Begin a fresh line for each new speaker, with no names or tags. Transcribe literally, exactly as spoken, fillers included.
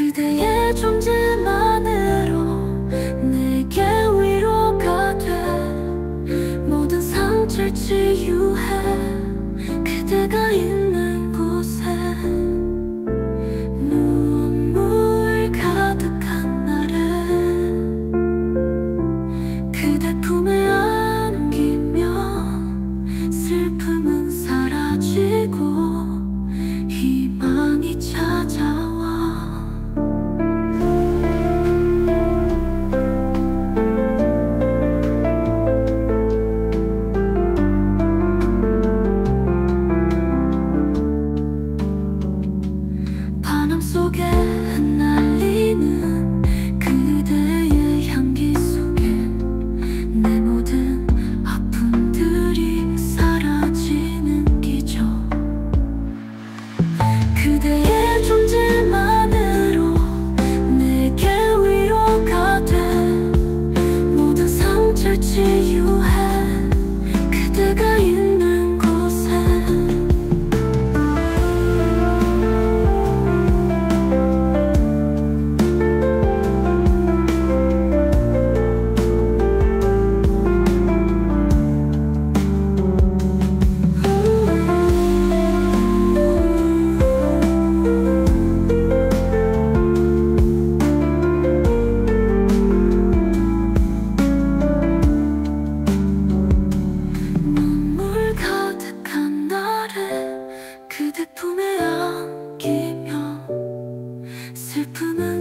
그대의 존재만으로 내게 위로가 돼. 모든 상처를 치유해. 그대가 있는 곳에 눈물 가득한 날에 그대 품에 안기면 슬픔은 사라지고 희망이 찾아와. 바람 속에 흩날리는 그대의 향기 속에 내 모든 아픔들이 사라지는 기적. 그대의 존재만으로 내게 위로가 돼. 모든 상처를 치유해. 그대가 있는 곳에 눈물 가득한 날에 그대 품에 안기면 슬픔은